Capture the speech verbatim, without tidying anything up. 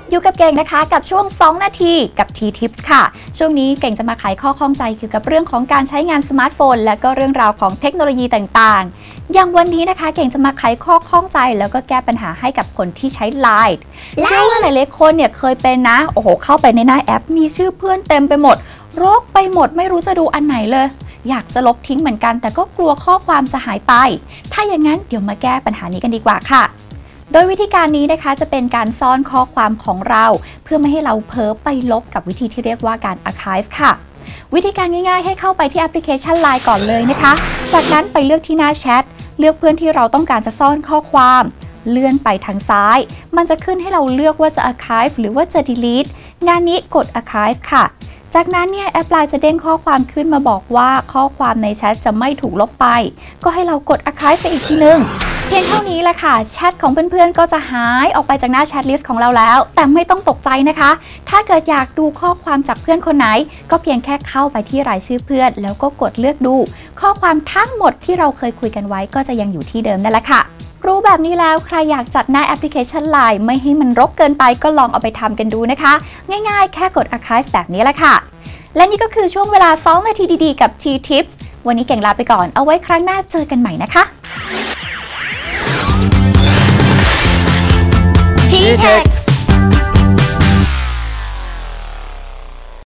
อยู่กับเก่งนะคะกับช่วงสองนาทีกับ T-Tips ค่ะช่วงนี้เก่งจะมาไขข้อข้องใจเกี่ยวกับเรื่องของการใช้งานสมาร์ทโฟนและก็เรื่องราวของเทคโนโลยีต่างๆอย่างวันนี้นะคะเก่งจะมาไขข้อข้องใจแล้วก็แก้ปัญหาให้กับคนที่ใช้ ไลน์ เชื่อว่าหลายๆคนเนี่ยเคยเป็นนะโอ้โหเข้าไปในหน้าแอปมีชื่อเพื่อนเต็มไปหมดรกไปหมดไม่รู้จะดูอันไหนเลยอยากจะลบทิ้งเหมือนกันแต่ก็กลัวข้อความจะหายไปถ้าอย่างนั้นเดี๋ยวมาแก้ปัญหานี้กันดีกว่าค่ะโดยวิธีการนี้นะคะจะเป็นการซ่อนข้อความของเราเพื่อไม่ให้เราเพ้อไปลบกับวิธีที่เรียกว่าการ Archive ค่ะวิธีการง่ายๆให้เข้าไปที่แอปพลิเคชัน ไลน์ ก่อนเลยนะคะจากนั้นไปเลือกที่หน้าแชทเลือกเพื่อนที่เราต้องการจะซ่อนข้อความเลื่อนไปทางซ้ายมันจะขึ้นให้เราเลือกว่าจะ Archive หรือว่าจะ Delete งานนี้กด Archive ค่ะจากนั้นเนี่ยแอป ไลน์ จะเด้งข้อความขึ้นมาบอกว่าข้อความในแชทจะไม่ถูกลบไปก็ให้เรากด Archive ไปอีกทีนึงเพียงเท่านี้แหละค่ะแชทของเพื่อนๆก็จะหายออกไปจากหน้าแชทลิสต์ของเราแล้วแต่ไม่ต้องตกใจนะคะถ้าเกิดอยากดูข้อความจากเพื่อนคนไหนก็เพียงแค่เข้าไปที่รายชื่อเพื่อนแล้วก็กดเลือกดูข้อความทั้งหมดที่เราเคยคุยกันไว้ก็จะยังอยู่ที่เดิมนั่นแหละค่ะรู้แบบนี้แล้วใครอยากจัดหน้าแอปพลิเคชัน ไลน์ ไม่ให้มันรกเกินไปก็ลองเอาไปทำกันดูนะคะง่ายๆแค่กด Archive แบบนี้แหละค่ะและนี่ก็คือช่วงเวลาสองนาทีดีๆกับ T-Tips วันนี้เก่งลาไปก่อนเอาไว้ครั้งหน้าเจอกันใหม่นะคะ T-Tech